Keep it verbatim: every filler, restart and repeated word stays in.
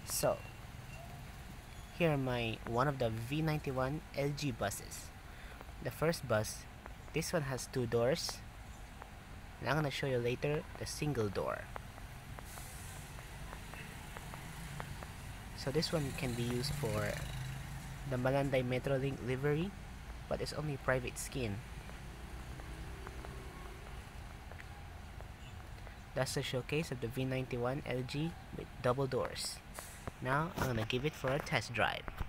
So here are my one of the V ninety-one L G buses. The first bus, this one has two doors, and I'm gonna show you later the single door. So this one can be used for the Malanday Metrolink livery, but it's only private skin. That's the showcase of the V ninety-one L G with double doors. Now I'm gonna give it for a test drive.